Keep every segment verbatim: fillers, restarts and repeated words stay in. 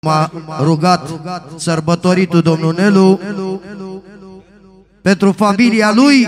m-a rugat sărbătoritul domnul Nelu, pentru familia lui,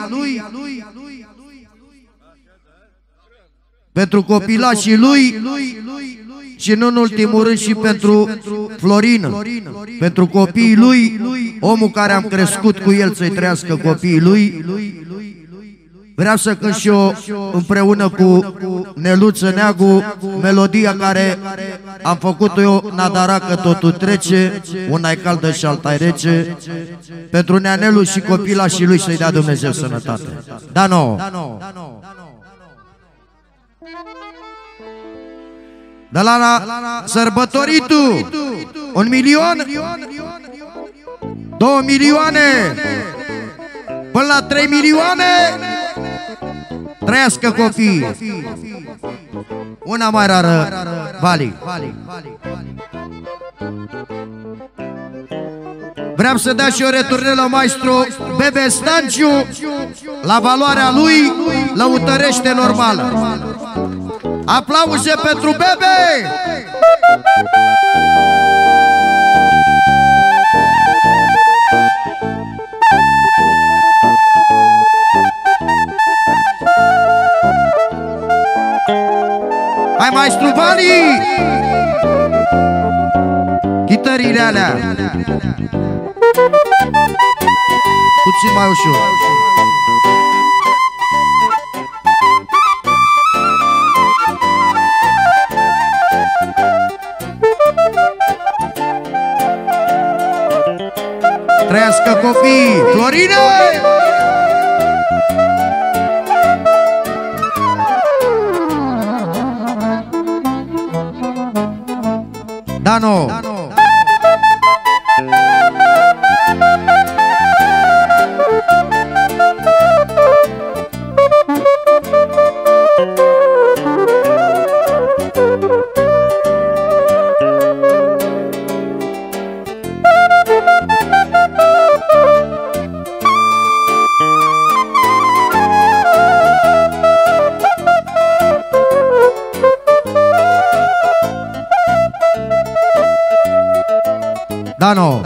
pentru copilașii lui și nu în ultimul rând și pentru Florin, pentru copiii lui, omul care am crescut cu el, să-i trăiască copiii lui. Vreau să cânt și eu împreună cu Neluță Neagu melodia care am făcut-o eu, Nadara că totul trece, una e caldă și alta e rece, pentru Neanelu și copilașii lui, să-i dea Dumnezeu sănătate. Dano! De la sărbătoritul, un milion, două milioane, până la trei milioane, trăiască copii. Una mai rară, Vali. Vreau să dea și o returnă la maestru Bebe Stanciu, la valoarea lui, lăutărește normală. Aplauze pentru Bebe! Hai, maestru Vali! Chitările alea puțin mai ușor. Trăiască copii! Florine! Dano! Dano!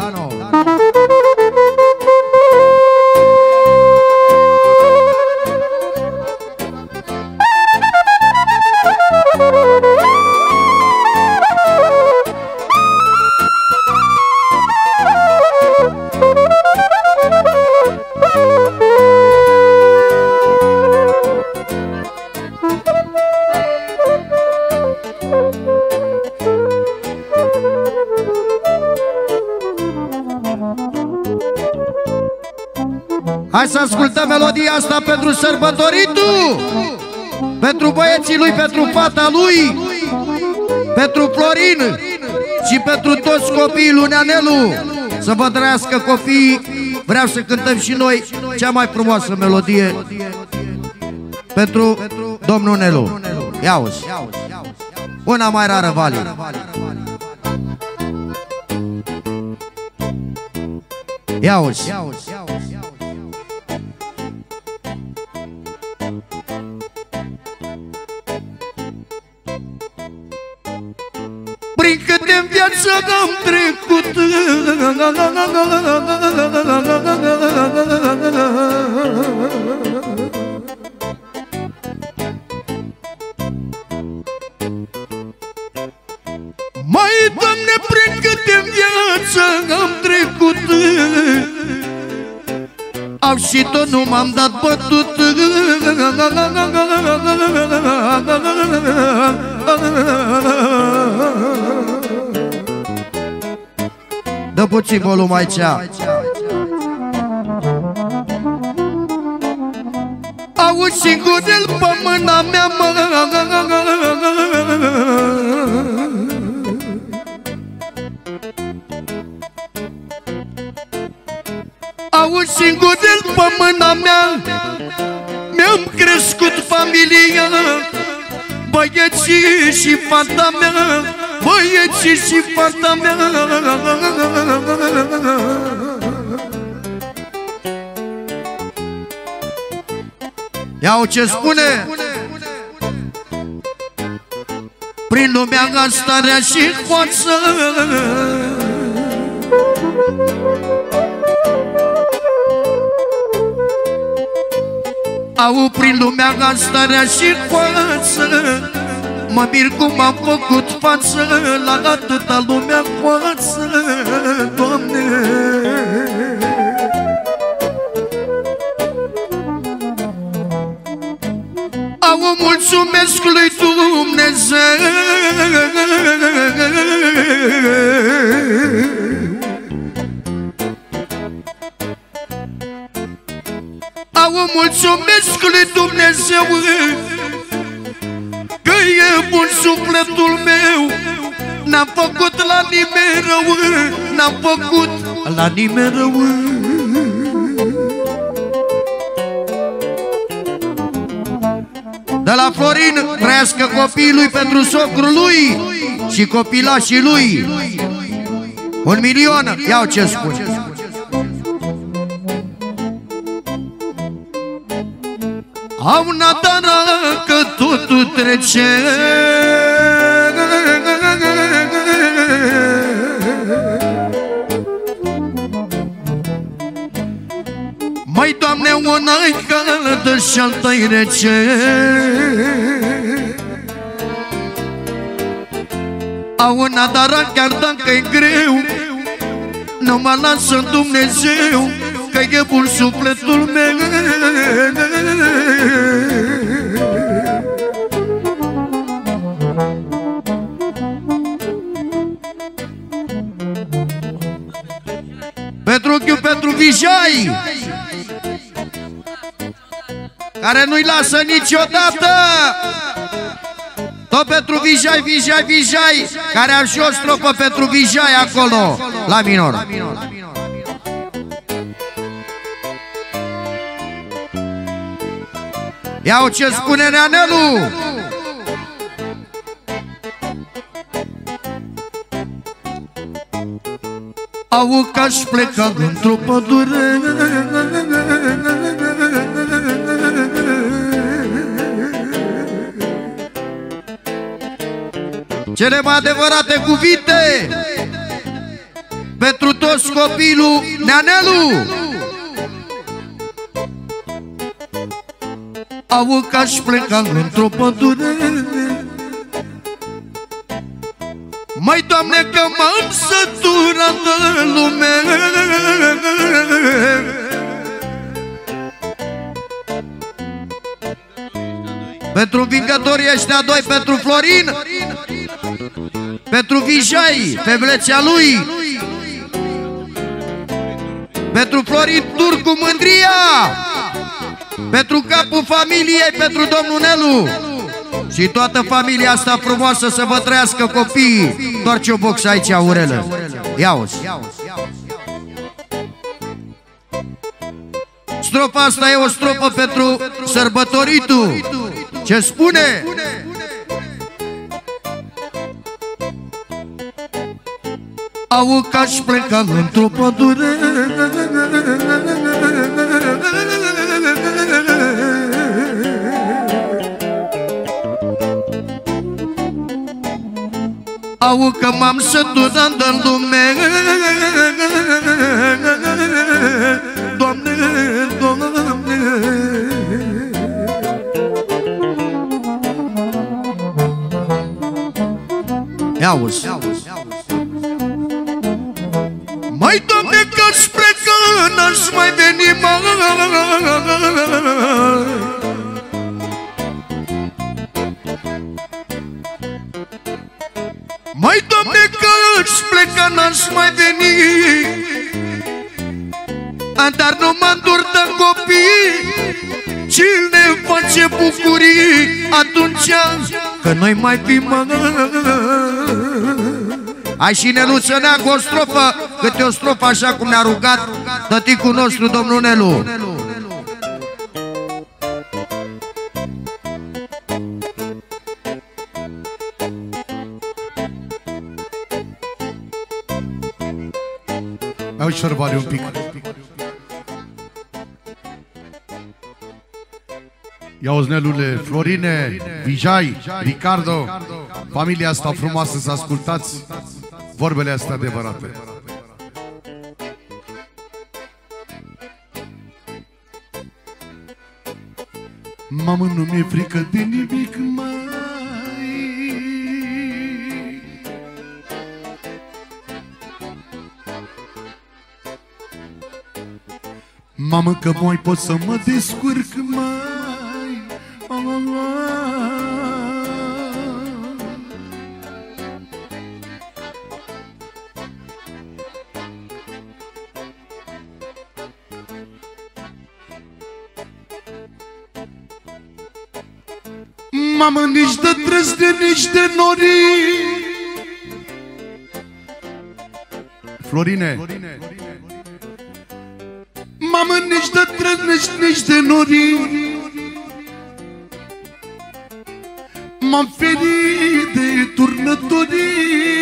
Hai să ascultăm melodia asta pentru sărbătoritul, pentru băieții lui, pentru fata lui, pentru Florin și pentru toți copiii lui Neanelu. Să vă trăiască copiii. Vreau să cântăm și noi cea mai frumoasă melodie pentru domnul Nelu. Ia-uzi, una mai rară, Vali. Ia-uzi. Prin câte-n viață am trecut, mai, Doamne, prin câte-n viață am trecut, au și tot nu m-am dat bătut. Dă puțin volum aici. Auzi singurel pe mâna mea, mă, auzi singurel pe mâna mea, mi-am crescut familia, băieții și fata mea, băieții și fata mea. Ia-o ce spune. Prin lumea asta rea și hoață, Au prin lumea asta rea și coață, mă mir cum am făcut față la atâta lumea coață, Doamne. Au mulțumesc lui Dumnezeu, au mulțumesc lui Dumnezeu, că e bun sufletul meu. N-am făcut la nimeni rău, n-am făcut la nimeni rău. De la Florin, trăiască copiii lui pentru socrul lui și copilașii lui. Un milion, iau ce spune. Au natara că totul trece, măi, Doamne, una-i caldă și alta-i rece. Au natara chiar dacă-i greu, nu mă lasă Dumnezeu, că e bun sufletul meu. Petruchiu pentru Vijay, care nu-i lasă niciodată. Tot pentru Vijay, Vijay, Vijay, care am și o strofă pentru Vijay acolo, la minor. Iau ce spune Neanelu. Au că-aș pleca într-o pădure, cele mai adevărate cuvinte pentru toți copiii lui Neanelu. Au că-aș pleca într-o pădure, măi, Doamne, că m-am săturat de lume. Pentru vingătorii ăștia doi, pentru Florin, pentru Vijay, feblețea lui, pentru Florin Turcu Mândria, pentru capul familiei, pentru domnul Nelu și toată familia asta frumoasă, să vă trăiască copiii. Întoarce o box aici, Aurelă. Ia-o-ți. Strofa asta e o strofă pentru sărbătoritul. Ce spune? Au că-aș pleca într-o pădure, au că m-am săturat de lume, Doamne, Doamne. Ia-uzi. Măi, Doamne, că-aș pleca, n-aș mai veni mai. Măi, Doamne, că-aș pleca, n-aș mai veni, dar nu mă îndur de copii. Cine face bucurii atunci că noi mai fim, mă. Hai și Neluță Neagu o strofă, câte o strofă așa cum ne-a rugat tăticul nostru, domnul Nelu. Au șorbare un pic. Ia-uzi, Nelule, Florine, Vijay, Ricardo, familia asta frumoasă, să ascultați vorbele astea adevărate. Mamă, nu mi-e frică de nimic, mai. Mamă, că mai pot să mă descurc, mai. Mamă, nici de trăsne, nici de nori. Florine, mamă, nici de trăsne, nici de nori. M-am ferit de turnătorii.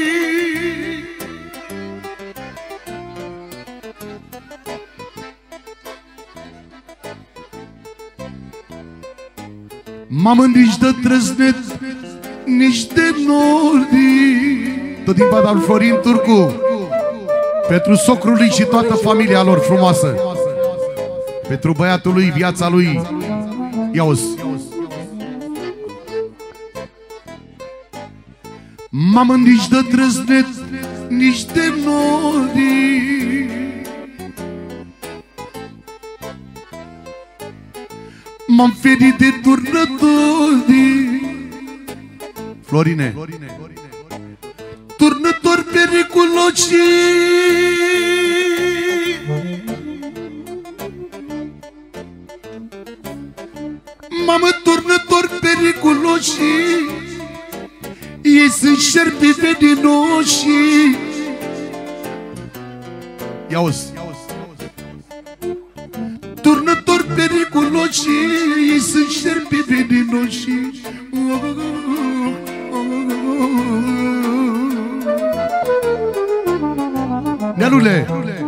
Mamă, nici de trăsnet, nici de nori. Tot din partea lui Florin Turcu, pentru socrul lui și toată familia lor frumoasă, pentru băiatul lui, viața lui. Ia-uzi. Mamă, nici de trăsnet, nici de nori. M-am ferit de turnători. Florine, turnători periculoși. Mamă, turnători periculoși. Ei sunt șerpi veninoși. Ia-uzi. Turnători periculoși. Ei sunt șerpi veninoși. Nealule,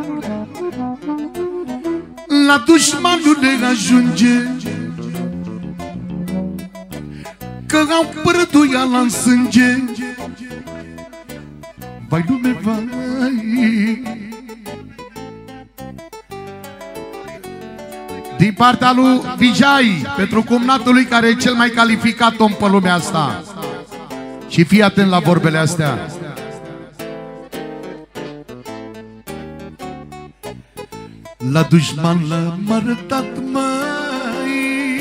la dușmanul le ajunge că au prăduiala în sânge. Vai lume, vai. Din partea lui Vijay, pentru cumnatul lui care e cel mai calificat om pe lumea asta. Și fii atent la vorbele astea. La dușman l-am arătat, mai.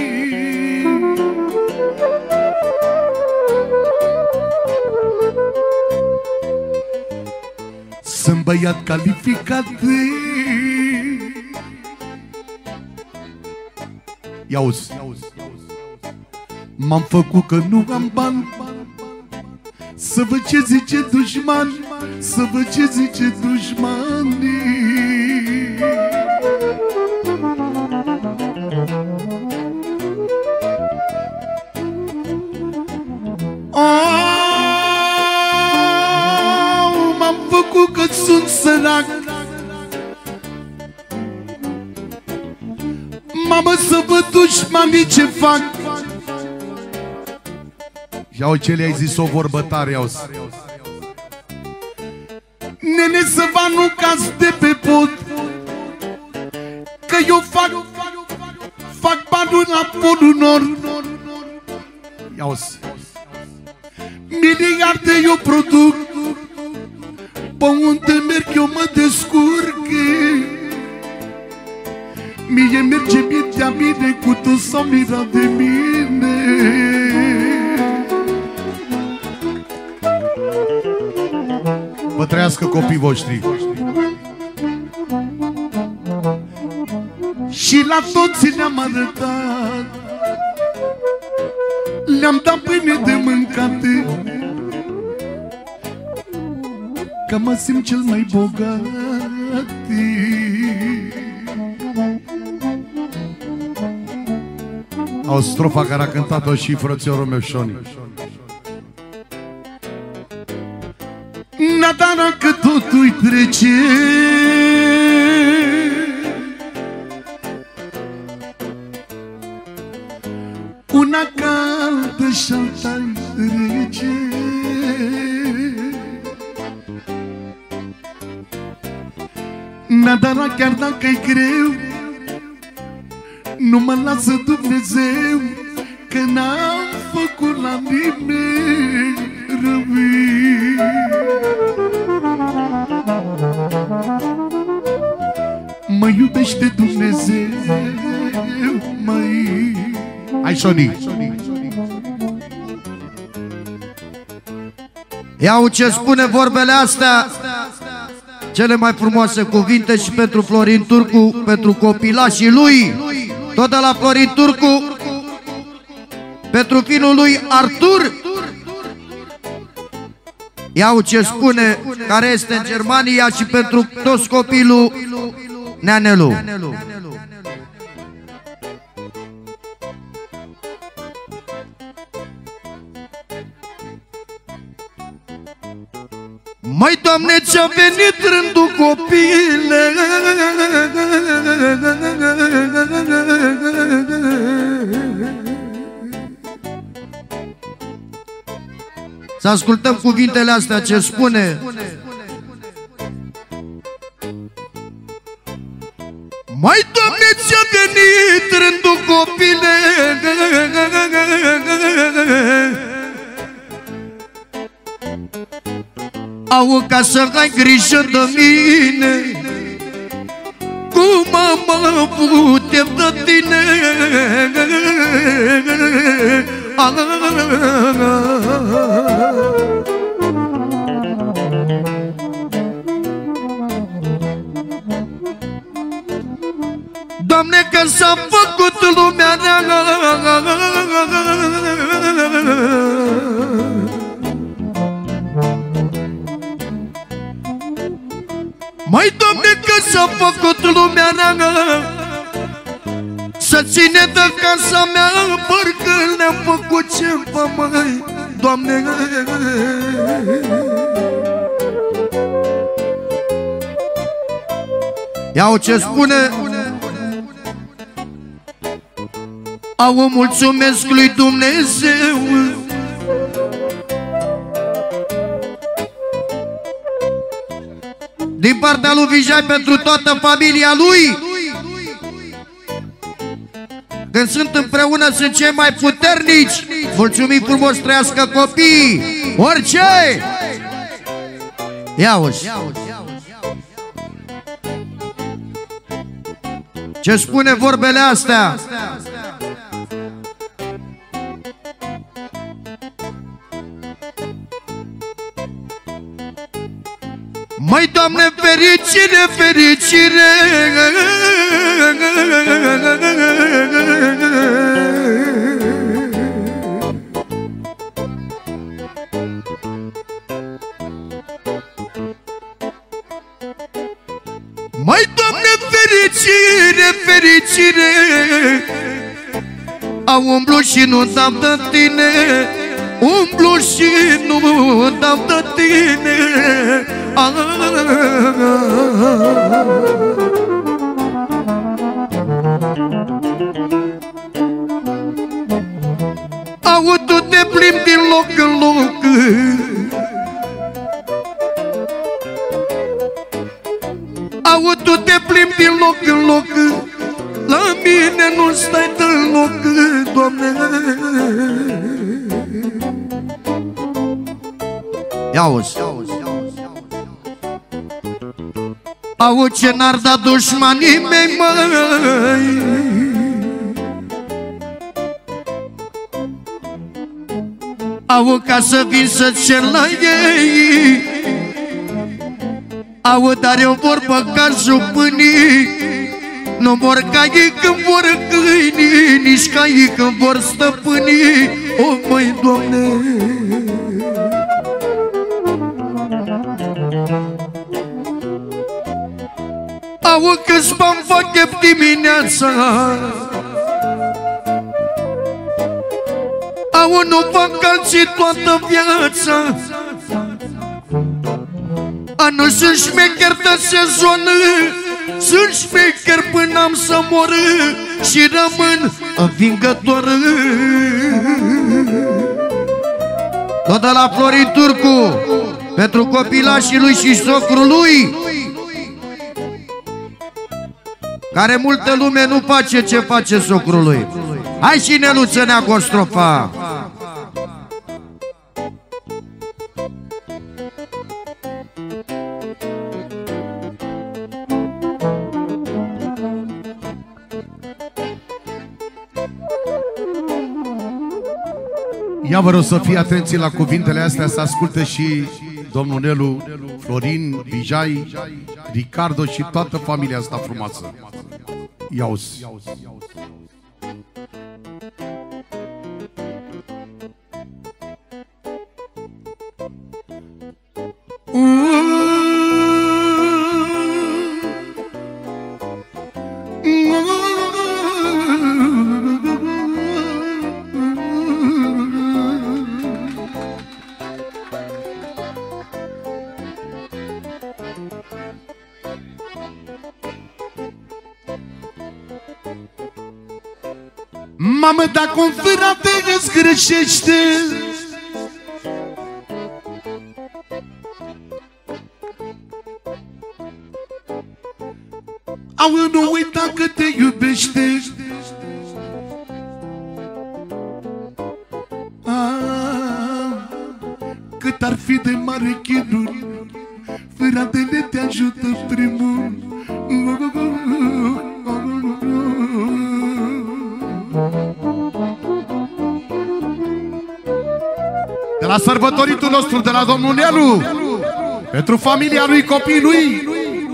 Sunt băiat calificat. Ia-uzi. M-am făcut că nu am bani. Să văd ce zice dușman. Să văd ce zice dușmanii. M-am făcut că sunt sărac. Mamă, să văd dușmanii ce fac. Iau ce le-ai zis o vorbă tare, iau-ți. Nene, să vă nu caz de pe pod, că eu fac Fac banul la polul nord. Ia-uzi. Miliarde eu produc. Pe unde merg eu mă descurc. Mie merge mintea mine, cu tot s-au mirat de mine. Vă trăiască copiii voștri. Și la toți le-am arătat, le-am dat pâine de mâncate, că mă simt cel mai bogat. O strofa care a cântat-o și frățiorul meu Șoni. Nadana că totul-i trece, una caldă și-alta-i rece. Nadana chiar dacă-i greu, Nu mă lasă Dumnezeu, că n-am făcut la nimeni rău. Mă iubește Dumnezeu, măi. Hai, Sony. Iau ce spune vorbele astea, cele mai frumoase cuvinte și pentru Florin Turcu, pentru copilașii lui, tot de la Florin Turcu, pentru fiul lui Artur. Iau ce spune, care este în Germania, și pentru toți copiii lui Neanelu. Măi, Doamne, ce-a venit rândul copile, să ascultăm cuvintele astea ce spune. Măi, Doamne, ce-a venit rândul copile, au ca să ai grijă de mine, cum mă putem de tine. Doamne, că s-a făcut lumea neagră, măi, Doamne, că s-a făcut lumea neagră, să ține de casa mea, parcă ne-am făcut ceva, măi, Doamne. Iau ce spune. Au, mulțumesc lui Dumnezeu, din partea lui Vijay, pentru toată familia lui. Când sunt împreună, sunt cei mai puternici. Mulțumim frumos, trăiască copiii. Orice! Ia-uși! Ce spune vorbele astea? Măi, Doamne, fericire, fericire, măi, Doamne, fericire, fericire, au umblu și nu dau de tine, umblu și nu dau de tine. Au, tu te plimbi din loc în loc, au, tu te plimbi din loc în loc, la mine nu stai deloc, Doamne. Ia-uzi! Au, ce n-ar da dușmanii mei, măi, au, ca să vin să cer la ei, au, dar eu vor băga jupânii, nu vor ca ei când vor câinii, nici ca ei când vor stăpânii. O, măi, Doamne, au, câți bani fac chef dimineața, au, nu fac alții toată viața, a, nu sunt șmecher de sezon, sunt șmecher până am să mor și rămân învingător. Tot de la Florin Turcu, pentru copilașii lui și socrul lui. care multă lume nu face ce face socrul lui. Hai și Neluță Neagă o strofa. Ia vă rog să fie atenți la cuvintele astea, să asculte și domnul Nelu, Florin, Vijay, Ricardo și toată familia asta frumoasă. Ia-uzi. Mamă, dacă un frate îți greșește, au nu uita că te iubește. Ah, cât ar fi de mare chinuri, fratele te ajută primul. De la sărbătoritul nostru, de la domnul Nelu, pentru familia lui, copiii lui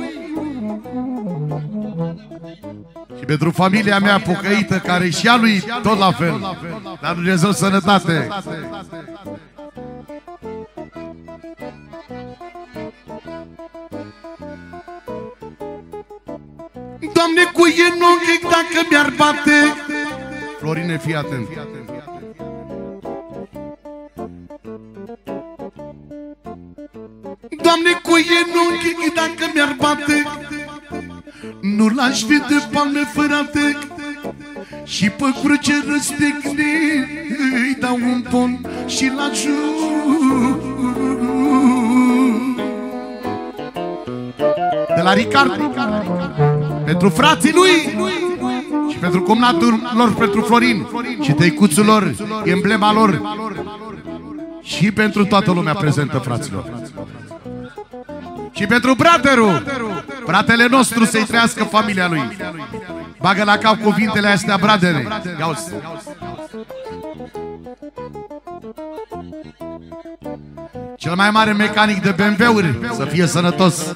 și pentru familia mea pocăită, care și a lui tot la fel. Dar Dumnezeu sănătate. Doamne, cu genunchi dacă mi-ar bate. Florine, fii atent. Doamne, cu genunchi dacă mi-ar bate, nu l-aș fi de palme fărate, și pe cruce răstignit îi dau un pom și l-ajut. De la Ricardo, pentru frații lui și pentru cumnatul lor, pentru Florin și tăicuțul lor, emblema lor, și pentru toată lumea prezentă, fraților. Și pentru braterul, fratele nostru, să-i trăiască familia lui. Bagă la cap cuvintele astea, bradere. Ia-uzi. Cel mai mare mecanic de B M W-uri, să fie sănătos.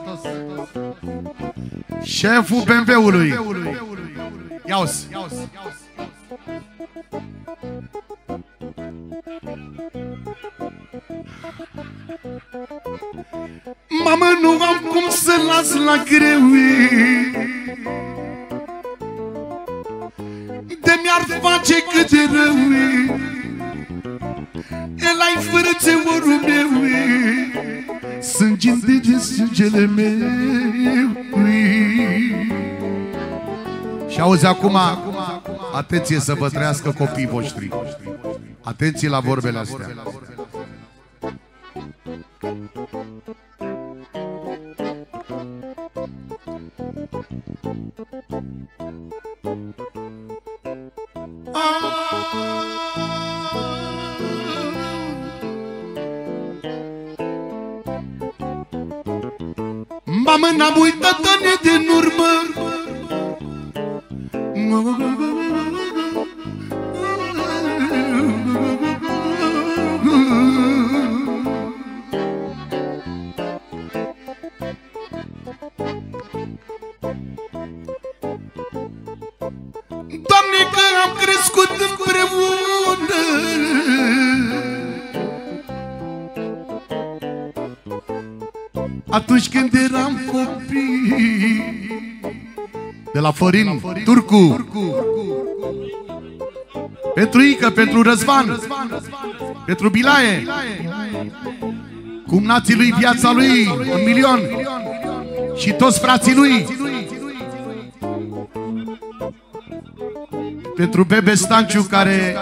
Șeful B M W-ului. Ia-uzi. Mamă, nu am cum să las la greu, de mi-ar face cât de rău, el ai fărățe orul meu, sânge-n de sângele meu. Și auzi acum, atenție să vă trăiască copiii voștri. Atenție la vorbele astea. Mamă, n-am uitat ani din urmă, Doamne, că am crescut împreună. Atunci când eram copii. De la Florin Turcu, pentru Ică, pentru Răzvan, pentru Bilaie, cumnații lui, viața lui, un milion, și toți frații lui, pentru Bebe Stanciu, care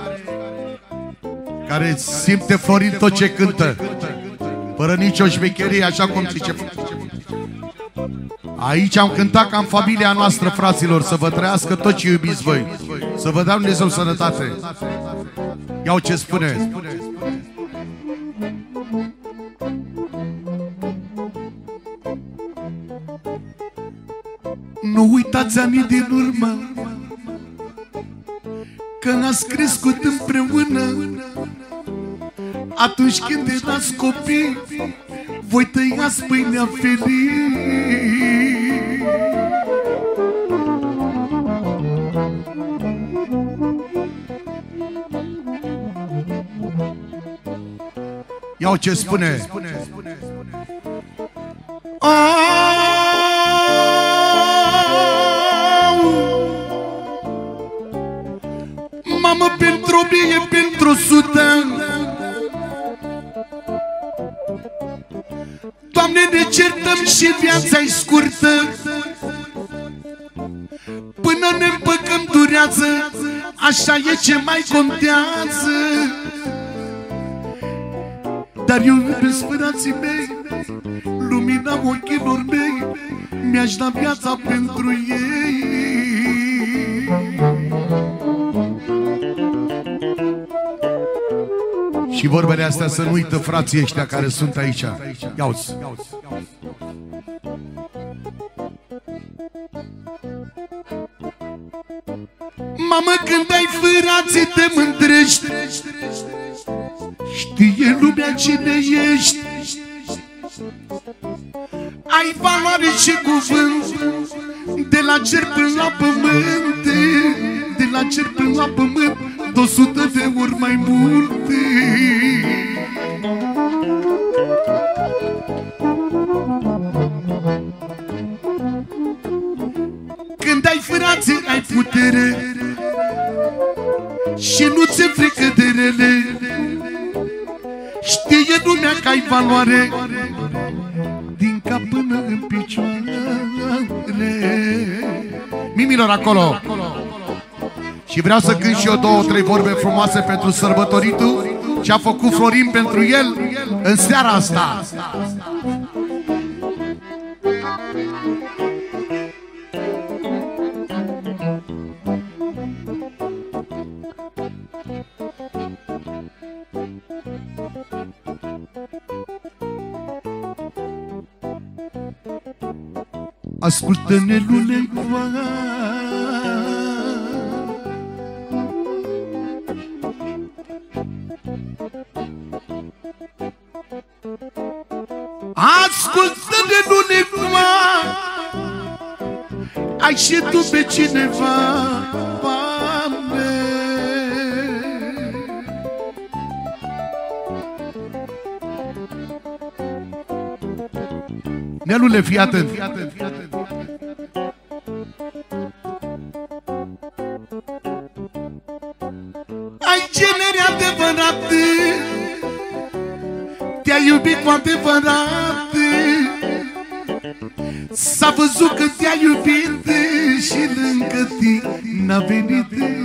care simte Florin tot ce cântă, fără nicio șmecherie, așa cum zice. Aici am cântat ca în familia noastră, fraților. Să vă trăiască tot ce iubiți voi. Să vă dea Dumnezeu sănătate. Iau ce spune. Nu uitați anii din urmă, că ați crescut împreună. Atunci când erați copii, voi tăiați pâinea felii. Iau ce spune. Mamă, pentru o mie, pentru o sută, Doamne, ne certăm și viața-i scurtă. Până ne împăcăm durează, așa e ce mai contează. Dar eu iubesc frații mei, lumina ochilor mei, mi-aș da viața pentru ei. Și vorbele astea să nu uită frații ăștia care sunt aici. Ia-uți! Mamă, când ai frații te mândrești, știe lumea cine ești. Ai valoare și cuvânt, de la cer până la pământ, de la cer până la pământ, de o sută de ori mai multe. Când ai frații, ai putere și nu ți-e frică de rele. Știe lumea că ai valoare, din cap până în picioare. Mimilor acolo. Și vreau să cânt și eu două, trei vorbe frumoase pentru sărbătoritul ce a făcut Florin pentru el în seara asta. Ascultă, nelule, ascultă, nelule, ai și tu pe cineva, Doamne. Nelule, fii atent. Ai genere adevărate, te-ai iubit cu adevărat, s-a văzut că te-ai iubit și lângă tine n-a venit.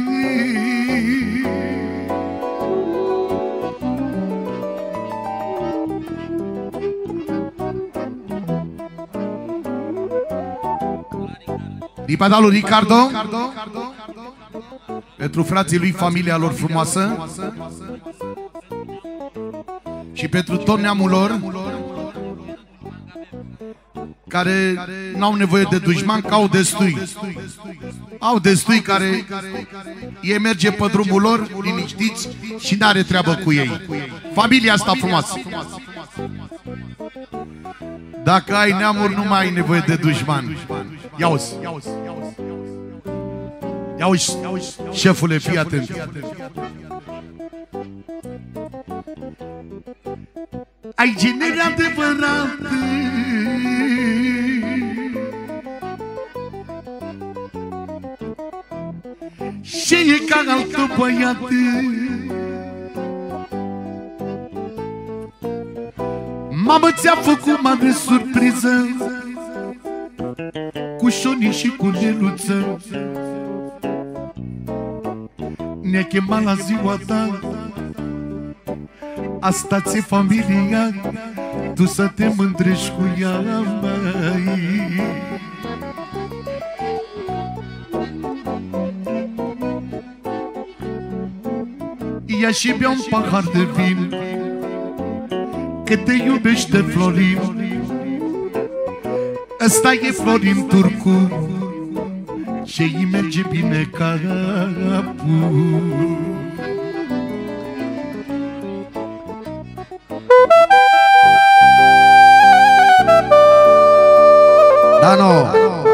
Din partea lui Ricardo, pentru frații lui, familia lor frumoasă, și pentru tot neamul lor, care n-au nevoie de dușman, că au destui. Au destui care ei merge pe drumul lor, liniștiți, și n-are treabă cu ei. Familia asta frumoasă. Dacă ai neamuri, nu mai ai nevoie de dușman. Ia-uzi. Ia-uzi, șefule, fii atent. Ai genere adevărate, și e ca altă băiată. Mamă, ți-a făcut mare surpriză cu șonii și cu neluță. Ne-a chemat la ziua ta, asta ți-e familia, tu să te mândrești cu ea, măi. Ia și bea un pahar de vin, că te iubește Florin. Ăsta e Florin Turcu și îi merge bine capul. Dano!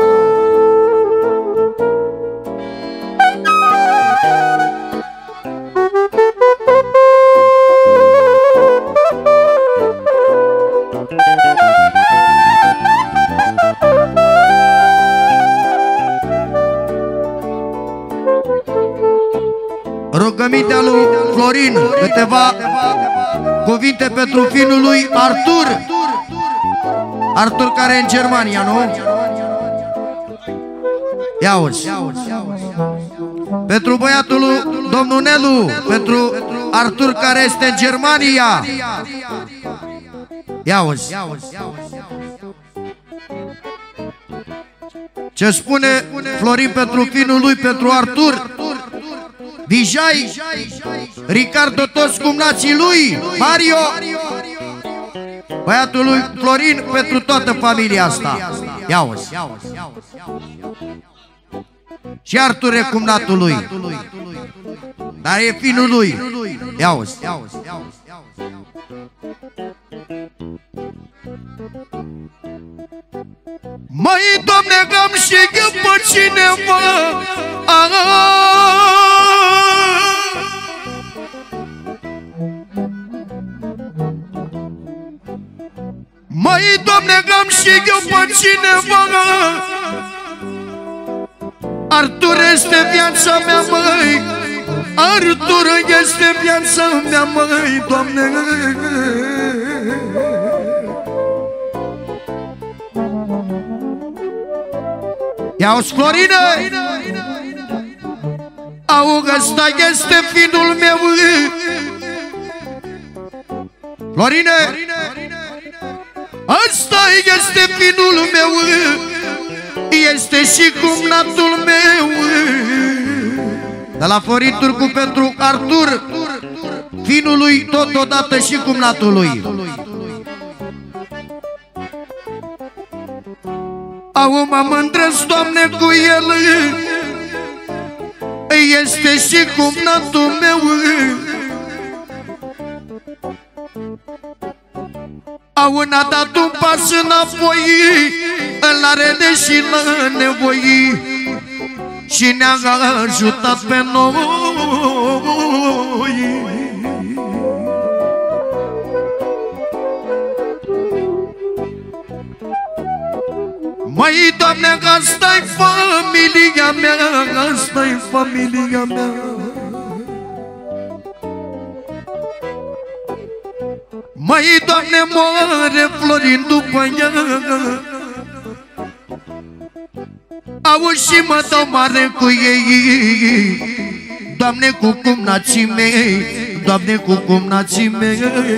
Rugămintea lui Florin, câteva cuvinte pentru finul lui Artur. Artur care e în Germania, nu? Ia uzi. Pentru băiatul lui domnul Nelu, pentru Artur care este în Germania. Ia uzi. Ce spune Florin pentru finul lui, pentru Artur? Vijay, Ricardo, toți cumnații lui, Mario, băiatul lui Florin, pentru toată familia asta. Ia-uzi. Și Artur e cumnatul lui, dar e finul lui. Ia-uzi. Măi, Doamne, că-am și eu pe cineva. Măi, Doamne, că-am și eu pe cineva. Artur este viața mea, măi. Artur este viața mea, măi, Doamne. Ia-uzi, Florină! Au, ăsta este finul meu. Florină! Ăsta este finul meu. Este și cumnatul meu. De la Florin Turcu pentru Artur, finul lui, totodată și cumnatul lui. Au, mă mândresc, Doamne, cu el. Este și cumnatul meu. Au, n-a dat un pas înapoi, îl are deși n-a nevoi și ne-a ajutat pe noi. Măi, Doamne, că asta-i familia mea, asta-i familia mea. Măi, Doamne, moare Florin după ea. Auzi și mă dau mare cu ei, Doamne, cu cumnații mei, Doamne, cu cumnații mei.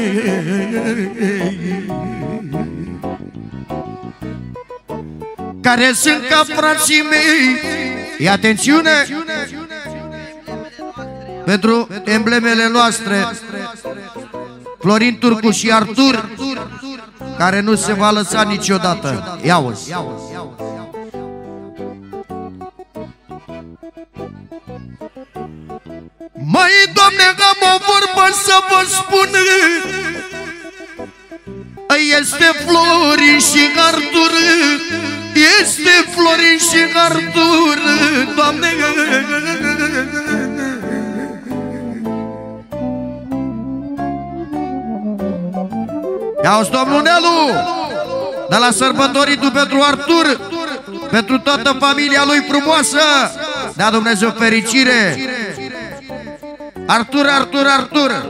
Care sunt ca frații mei. E atențiune pentru emblemele noastre, Florin Turcu și Artur, care nu se va lăsa niciodată. Ia-uzi. Măi, Doamne, că am o vorbă să vă spun. Este Florin și Artur, este Florin și Artur, Doamne. Ia-uzi, domnul Nelu, de la sărbătoritul pentru Artur, pentru toată familia lui frumoasă. Dea Dumnezeu fericire. Artur, Artur, Artur.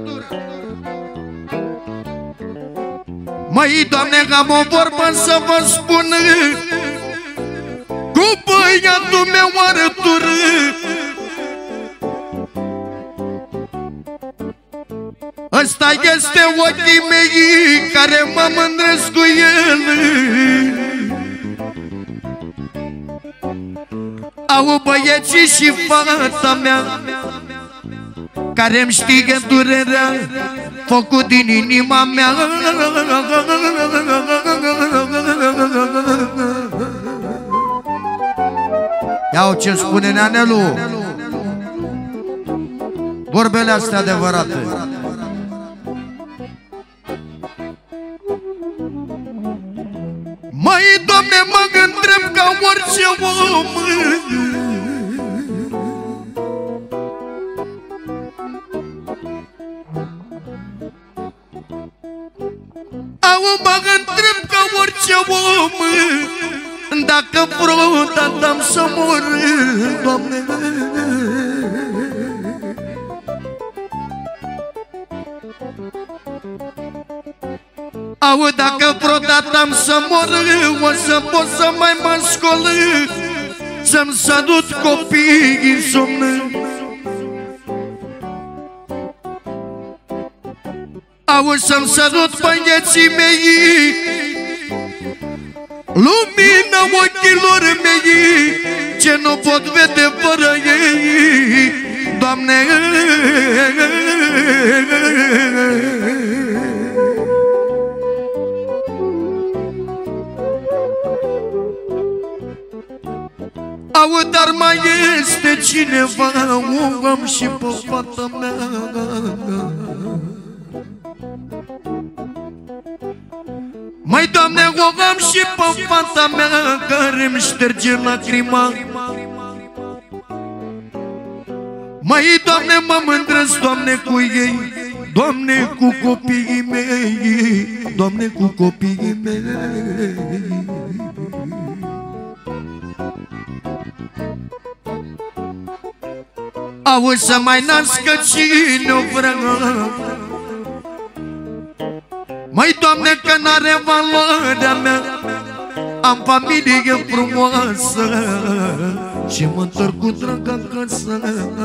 Măi, Doamne, că am o vorbă să vă spun, cu băiatul meu Artur. Ăsta Ăsta este ochii mei care mă mândresc cu el. Au băieții și fata mea care-mi știgă durerea, focul din inima mea. Iau ce spune Neanelu, vorbele astea adevărate. Măi, Doamne, mă întreb ca orice om, au mă întreb ca orice om, dacă vreodată am să mor, Doamne. Au, dacă vreodată am să mor, o să pot să mai mă scol, să-mi sărut copiii în somn. Au, să-mi sărut băieții mei, lumina ochilor mei, ce nu pot vede fără ei, Doamne. Au, dar mai este cineva, o am și pe fata mea. Măi, Doamne, o am și pe fata mea care-mi șterge lacrima. Măi, Doamne, mă mândresc, Doamne, cu ei, Doamne, cu copiii mei, Doamne, cu copiii mei. Au, să mai nască cine o vrea. Măi, Doamne, că n-are valoarea mea, am familie frumoasă și mă întorc cu drag acasă.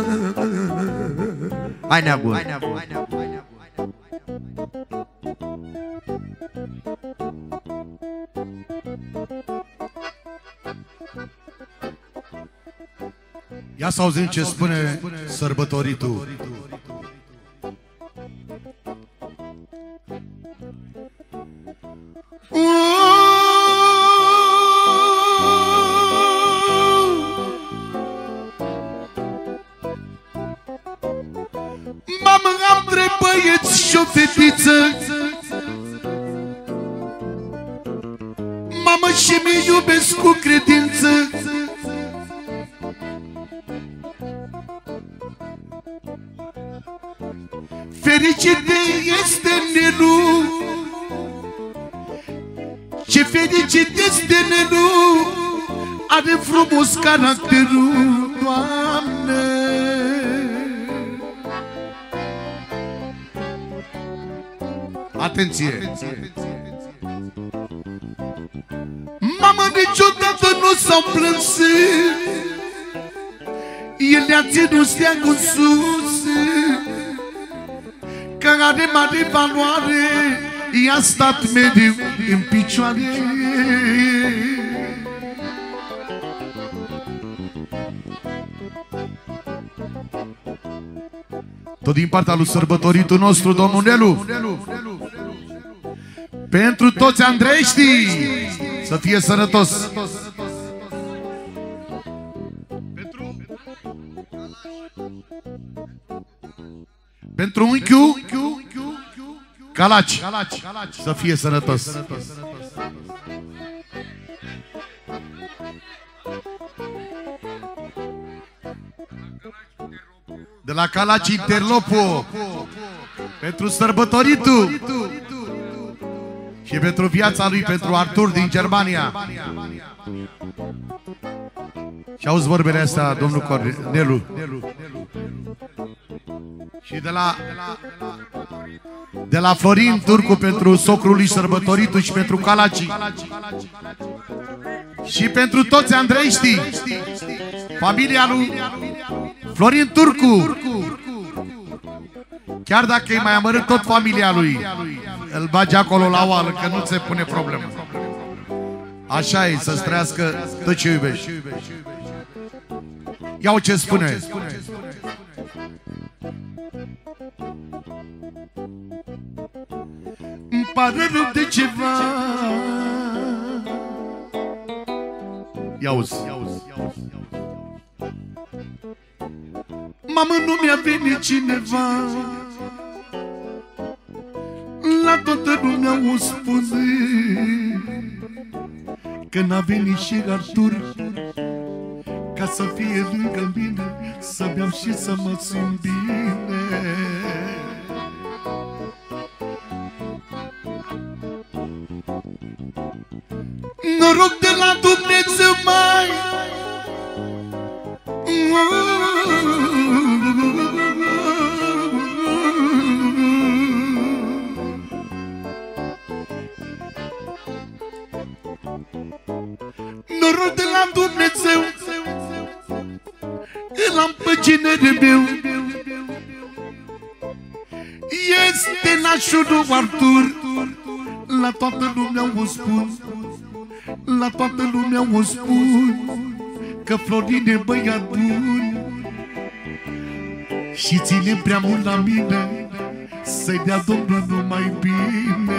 Hai, neabun! Ia să auzim ce spune sărbătoritul. Mamă, am trei băieți și o fetiță, mamă, și mi iubesc cu credință. Fericit este Nelu, ce fericit este Nelu, are frumos caracterul, Doamne. Atenție! Mamă, niciodată nu s-au plâns, el le-a ținut steagul sus, că are mare valoare, i-a stat mediu în picioare. Tot din partea lui sărbătoritul nostru, domnul Nelu, pentru toți andreieștii, să fie sănătos. Pentru unchiul Calaci, să fie sănătos. De la Calaci Interlopo, pentru sărbătoritul și pentru viața lui, pentru Artur din Germania. Și auzi vorbele astea, domnul Cornelu. Și de la de la Florin Turcu pentru socrul lui sărbătoritul și pentru Calaci. Și pentru toți andreiștii, familia lui Florin Turcu, Chiar dacă e mai amărât tot familia lui, îl bagi acolo la oală, că nu ți pune problemă. Așa e, să-ți trăiască tot ce iubești. Ia-o ce spune. Îmi pare rău de ceva. Ia-uzi. Mamă, nu mi-a venit cineva. La toată lumea o spune că n-a venit și Artur ca să fie lângă mine, să beau și să mă simt bine. Noroc de la Dumnezeu mai noroc de la Dumnezeu, îl am pe genere meu. Este nașul lui Artur. La toată lumea o spun, la toată lumea o spun, că Florin e băiat bun și ține prea mult la mine, să-i dea Domnul numai bine.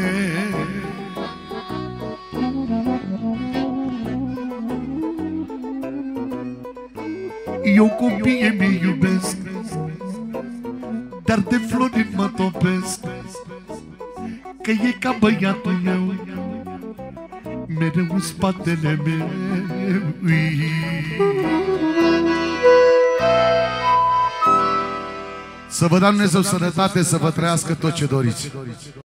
Eu copiii mei iubesc, dar de Florin mă topesc, că e ca băiatul meu, mereu în spatele meu. Să vă dea Dumnezeu sănătate, să vă trăiască tot ce doriți.